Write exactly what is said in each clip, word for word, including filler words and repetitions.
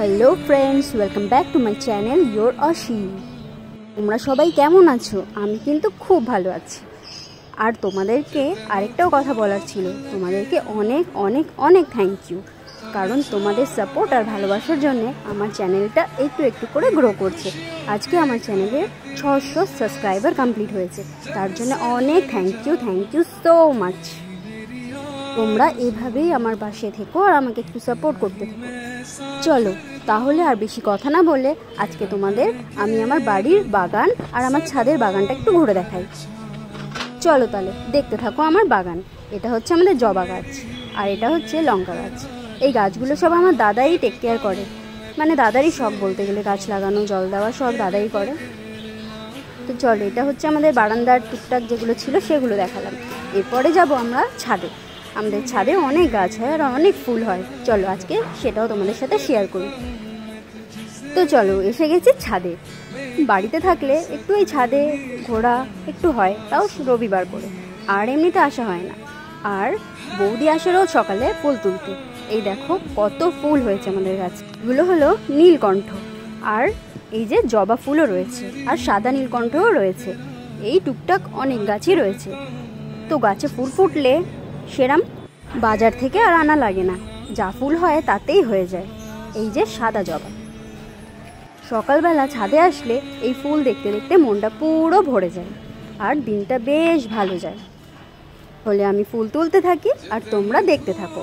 Hello friends, welcome back to my channel your অশি। তোমরা সবাই কেমন আছো? আমি কিন্তু খুব ভালো আছি। আর তোমাদেরকে আরেকটাও কথা বলার ছিল, তোমাদেরকে অনেক অনেক অনেক থ্যাংক ইউ, কারণ তোমাদের সাপোর্ট আর ভালোবাসার জন্যে আমার চ্যানেলটা একটু একটু করে গ্রো করছে। আজকে আমার চ্যানেলে ছশো সাবস্ক্রাইবার কমপ্লিট হয়েছে, তার জন্য অনেক thank you thank you so much. তোমরা এভাবেই আমার পাশে থেকো আর আমাকে একটু সাপোর্ট করতে থাকো। চলো তাহলে আর বেশি কথা না বলে আজকে তোমাদের আমি আমার বাড়ির বাগান আর আমার ছাদের বাগানটা একটু ঘুরে দেখাই। চলো তাহলে দেখতে থাকো আমার বাগান। এটা হচ্ছে আমাদের জবা গাছ আর এটা হচ্ছে লঙ্কা গাছ। এই গাছগুলো সব আমার দাদাই টেক কেয়ার করে, মানে দাদারই শখ বলতে গেলে, গাছ লাগানো জল দেওয়া সব দাদাই করে। তো চলো, এটা হচ্ছে আমাদের বারান্দার টুকটাক যেগুলো ছিল সেগুলো দেখালাম। এরপরে যাব আমরা ছাদে। আমাদের ছাদে অনেক গাছ হয় আর অনেক ফুল হয়, চলো আজকে সেটাও তোমাদের সাথে শেয়ার করি। তো চলো, এসে গেছি ছাদে। বাড়িতে থাকলে একটু এই ছাদে ঘোরা একটু হয়, তাও রবিবার করে, আর এমনিতে আসা হয় না। আর বৌদি আসে রোজ সকালে ফুল তুলতে। এই দেখো কত ফুল হয়েছে আমাদের গাছ। এগুলো হলো নীলকণ্ঠ, আর এই যে জবা ফুলও রয়েছে আর সাদা নীলকণ্ঠও রয়েছে। এই টুকটাক অনেক গাছই রয়েছে। তো গাছে ফুল ফুটলে সেরাম বাজার থেকে আর আনা লাগে না, যা ফুল হয় তাতেই হয়ে যায়। এই যে সাদা জবা, সকালবেলা ছাদে আসলে এই ফুল দেখতে দেখতে মনটা পুরো ভরে যায় আর দিনটা বেশ ভালো যায়। হলে আমি ফুল তুলতে থাকি আর তোমরা দেখতে থাকো।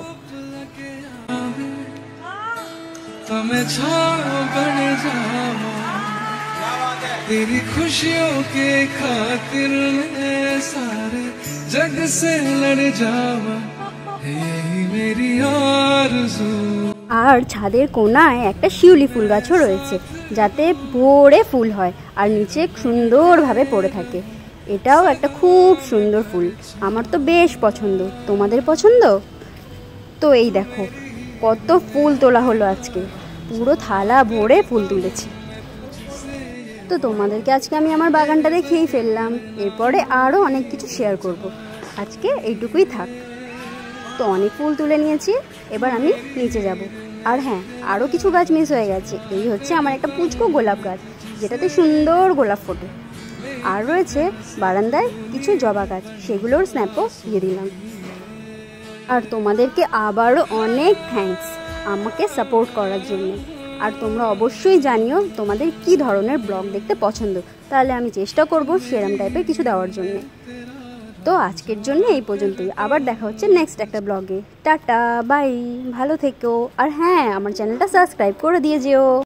तेरी खुशियों के खातिर मैं सारे जग से लड़ जावा, यही मेरी आरज़ू। আর ছাদের কোনায় একটা শিউলি ফুল গাছও রয়েছে, যাতে ভরে ফুল হয় আর নিচে সুন্দরভাবে পড়ে থাকে। এটাও একটা খুব সুন্দর ফুল, আমার তো বেশ পছন্দ। তোমাদের পছন্দ? তো এই দেখো কত ফুল তোলা হলো আজকে, পুরো থালা ভরে ফুল তুলেছি। তো তোমাদেরকে আজকে আমি আমার বাগানটা দেখিয়েই ফেললাম, এরপরে আরও অনেক কিছু শেয়ার করব। আজকে এইটুকুই থাক। তো অনেক ফুল তুলে নিয়েছি, এবার আমি নিচে যাব। আর হ্যাঁ, আরও কিছু গাছ মিস হয়ে গেছে। এই হচ্ছে আমার একটা পুচকো গোলাপ গাছ, যেটাতে সুন্দর গোলাপ ফোটে। আর রয়েছে বারান্দায় কিছু জবা গাছ, সেগুলোর স্ন্যাপও দিয়ে দিলাম। আর তোমাদেরকে আবারও অনেক থ্যাঙ্কস আমাকে সাপোর্ট করার জন্য। আর তোমরা অবশ্যই জানিও তোমাদের কি ধরনের ব্লগ দেখতে পছন্দ, তাহলে আমি চেষ্টা করব সেরকম টাইপের কিছু দেওয়ার জন্য। তো আজকের জন্য এই পর্যন্তই, আবার দেখা হচ্ছে নেক্সট একটা ব্লগে। টাটা বাই, ভালো থেকো। আর হ্যাঁ, আমার চ্যানেলটা সাবস্ক্রাইব করে দিয়ে যেও।